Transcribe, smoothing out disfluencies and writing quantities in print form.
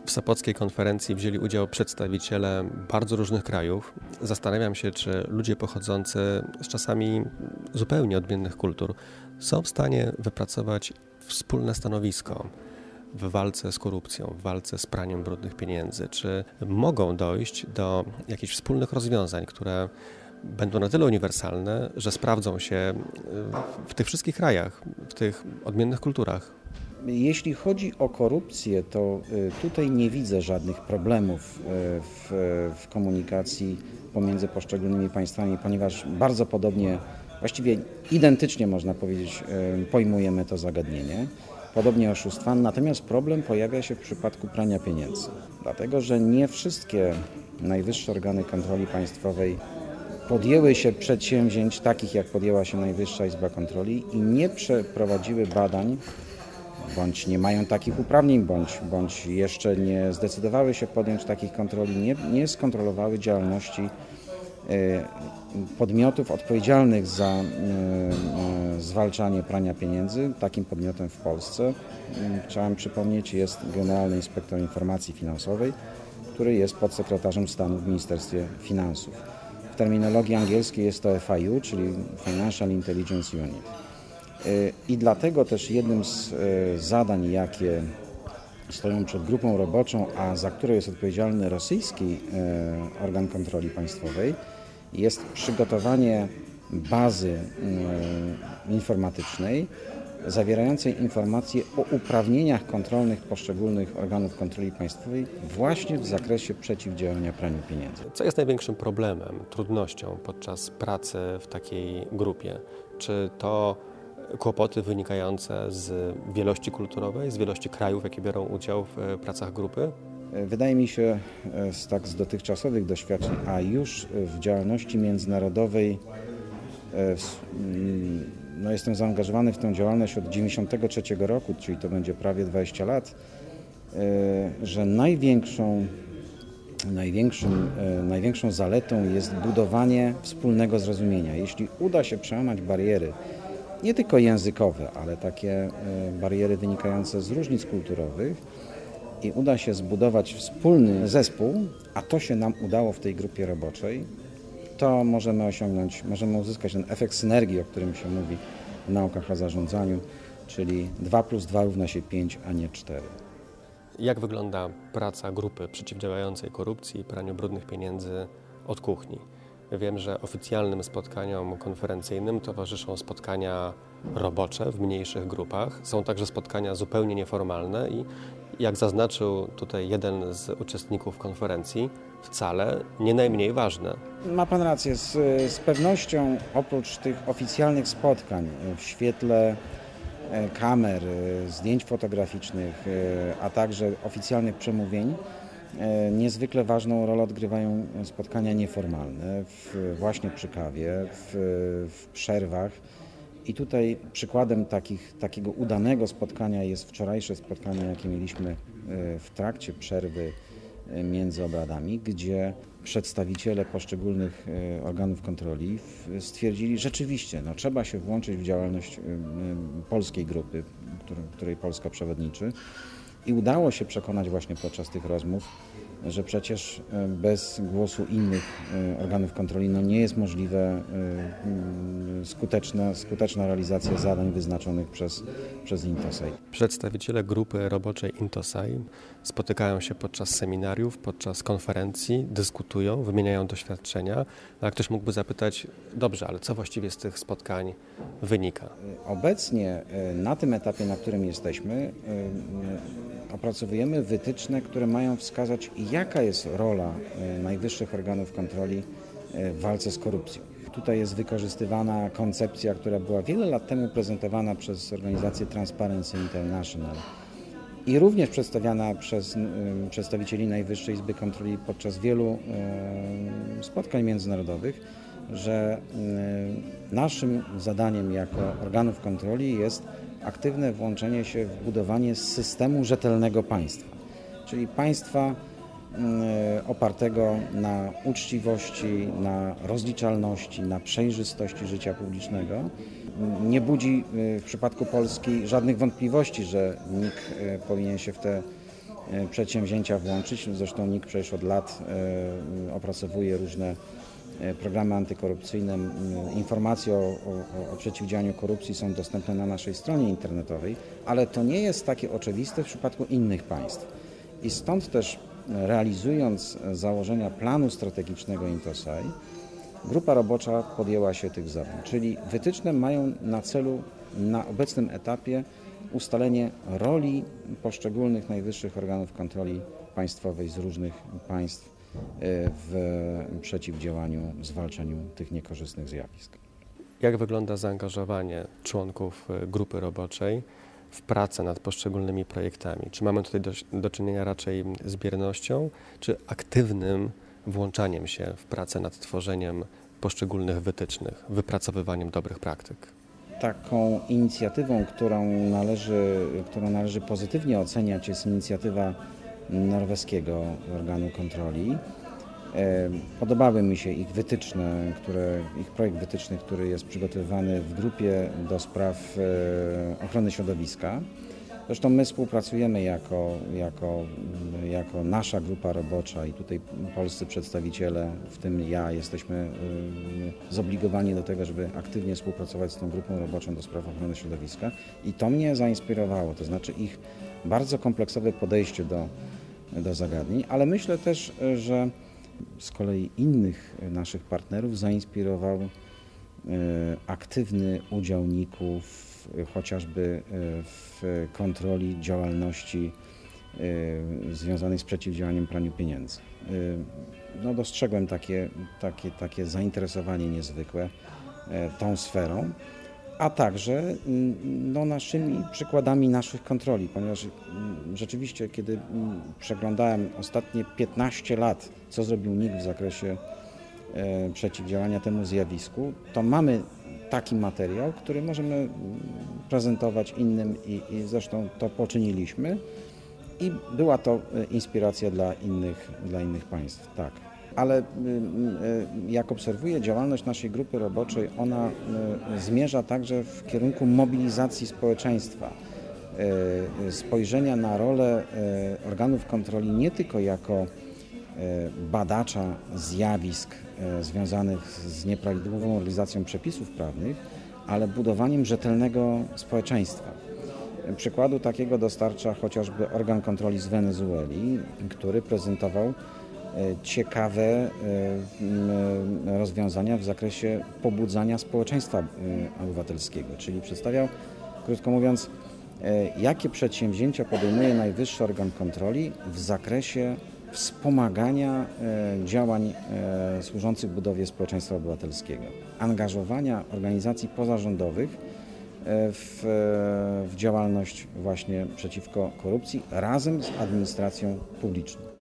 W Sopockiej konferencji wzięli udział przedstawiciele bardzo różnych krajów. Zastanawiam się, czy ludzie pochodzący z czasami zupełnie odmiennych kultur są w stanie wypracować wspólne stanowisko w walce z korupcją, w walce z praniem brudnych pieniędzy. Czy mogą dojść do jakichś wspólnych rozwiązań, które będą na tyle uniwersalne, że sprawdzą się w tych wszystkich krajach, w tych odmiennych kulturach? Jeśli chodzi o korupcję, to tutaj nie widzę żadnych problemów w komunikacji pomiędzy poszczególnymi państwami, ponieważ bardzo podobnie, właściwie identycznie można powiedzieć, pojmujemy to zagadnienie. Podobnie oszustwa, natomiast problem pojawia się w przypadku prania pieniędzy. Dlatego, że nie wszystkie najwyższe organy kontroli państwowej podjęły się przedsięwzięć takich, jak podjęła się Najwyższa Izba Kontroli i nie przeprowadziły badań, bądź nie mają takich uprawnień, bądź jeszcze nie zdecydowały się podjąć takich kontroli, nie skontrolowały działalności podmiotów odpowiedzialnych za zwalczanie prania pieniędzy. Takim podmiotem w Polsce, chciałem przypomnieć, jest Generalny Inspektor Informacji Finansowej, który jest podsekretarzem stanu w Ministerstwie Finansów. W terminologii angielskiej jest to FIU, czyli Financial Intelligence Unit. I dlatego też jednym z zadań, jakie stoją przed grupą roboczą, a za które jest odpowiedzialny rosyjski organ kontroli państwowej, jest przygotowanie bazy informatycznej zawierającej informacje o uprawnieniach kontrolnych poszczególnych organów kontroli państwowej właśnie w zakresie przeciwdziałania praniu pieniędzy. Co jest największym problemem, trudnością podczas pracy w takiej grupie? Czy to kłopoty wynikające z wielości kulturowej, z wielości krajów, jakie biorą udział w pracach grupy? Wydaje mi się, z dotychczasowych doświadczeń, a już w działalności międzynarodowej, jestem zaangażowany w tę działalność od 1993 roku, czyli to będzie prawie 20 lat, że największą zaletą jest budowanie wspólnego zrozumienia. Jeśli uda się przełamać bariery, nie tylko językowe, ale takie bariery wynikające z różnic kulturowych i uda się zbudować wspólny zespół, a to się nam udało w tej grupie roboczej, to możemy uzyskać ten efekt synergii, o którym się mówi w naukach o zarządzaniu, czyli 2 + 2 równa się 5, a nie 4. Jak wygląda praca grupy przeciwdziałającej korupcji i praniu brudnych pieniędzy od kuchni? Wiem, że oficjalnym spotkaniom konferencyjnym towarzyszą spotkania robocze w mniejszych grupach. Są także spotkania zupełnie nieformalne i jak zaznaczył tutaj jeden z uczestników konferencji, wcale nie najmniej ważne. Ma Pan rację, z pewnością oprócz tych oficjalnych spotkań w świetle kamer, zdjęć fotograficznych, a także oficjalnych przemówień, niezwykle ważną rolę odgrywają spotkania nieformalne, właśnie przy kawie, w przerwach. I tutaj przykładem takiego udanego spotkania jest wczorajsze spotkanie, jakie mieliśmy w trakcie przerwy między obradami, gdzie przedstawiciele poszczególnych organów kontroli stwierdzili, że rzeczywiście trzeba się włączyć w działalność polskiej grupy, której Polska przewodniczy. I udało się przekonać właśnie podczas tych rozmów, że przecież bez głosu innych organów kontroli nie jest możliwe skuteczna realizacja zadań wyznaczonych przez Intosai. Przedstawiciele grupy roboczej Intosai spotykają się podczas seminariów, podczas konferencji, dyskutują, wymieniają doświadczenia. A ktoś mógłby zapytać, dobrze, ale co właściwie z tych spotkań wynika? Obecnie na tym etapie, na którym jesteśmy, opracowujemy wytyczne, które mają wskazać, jaka jest rola najwyższych organów kontroli w walce z korupcją. Tutaj jest wykorzystywana koncepcja, która była wiele lat temu prezentowana przez organizację Transparency International i również przedstawiana przez przedstawicieli Najwyższej Izby Kontroli podczas wielu spotkań międzynarodowych, że naszym zadaniem jako organów kontroli jest aktywne włączenie się w budowanie systemu rzetelnego państwa, czyli państwa opartego na uczciwości, na rozliczalności, na przejrzystości życia publicznego. Nie budzi w przypadku Polski żadnych wątpliwości, że NIK powinien się przedsięwzięcia włączyć. Zresztą NIK przecież od lat opracowuje różne programy antykorupcyjne. Informacje o przeciwdziałaniu korupcji są dostępne na naszej stronie internetowej, ale to nie jest takie oczywiste w przypadku innych państw. I stąd też realizując założenia planu strategicznego Intosai, grupa robocza podjęła się tych zadań, czyli wytyczne mają na celu na obecnym etapie ustalenie roli poszczególnych najwyższych organów kontroli państwowej z różnych państw w przeciwdziałaniu, w zwalczaniu tych niekorzystnych zjawisk. Jak wygląda zaangażowanie członków grupy roboczej w pracę nad poszczególnymi projektami? Czy mamy tutaj do czynienia raczej z biernością, czy aktywnym włączaniem się w pracę nad tworzeniem poszczególnych wytycznych, wypracowywaniem dobrych praktyk? Taką inicjatywą, którą należy pozytywnie oceniać, jest inicjatywa norweskiego organu kontroli. Podobały mi się ich wytyczne, ich projekt wytycznych, który jest przygotowywany w grupie do spraw ochrony środowiska. Zresztą my współpracujemy jako nasza grupa robocza i tutaj polscy przedstawiciele, w tym ja, jesteśmy zobligowani do tego, żeby aktywnie współpracować z tą grupą roboczą do spraw ochrony środowiska i to mnie zainspirowało, to znaczy ich bardzo kompleksowe podejście do zagadnień, ale myślę też, że z kolei innych naszych partnerów zainspirował aktywny udział NIK-ów chociażby w kontroli działalności związanej z przeciwdziałaniem praniu pieniędzy. Dostrzegłem takie zainteresowanie niezwykłe tą sferą, a także naszymi przykładami naszych kontroli, ponieważ rzeczywiście, kiedy przeglądałem ostatnie 15 lat, co zrobił NIK w zakresie przeciwdziałania temu zjawisku, to mamy taki materiał, który możemy prezentować innym i zresztą to poczyniliśmy i była to inspiracja dla innych państw, tak. Ale jak obserwuję działalność naszej grupy roboczej, ona zmierza także w kierunku mobilizacji społeczeństwa, spojrzenia na rolę organów kontroli nie tylko jako badacza zjawisk związanych z nieprawidłową realizacją przepisów prawnych, ale budowaniem rzetelnego społeczeństwa. Przykładu takiego dostarcza chociażby organ kontroli z Wenezueli, który prezentował ciekawe rozwiązania w zakresie pobudzania społeczeństwa obywatelskiego, czyli przedstawiał, krótko mówiąc, jakie przedsięwzięcia podejmuje najwyższy organ kontroli w zakresie wspomagania działań służących budowie społeczeństwa obywatelskiego, angażowania organizacji pozarządowych w działalność właśnie przeciwko korupcji razem z administracją publiczną.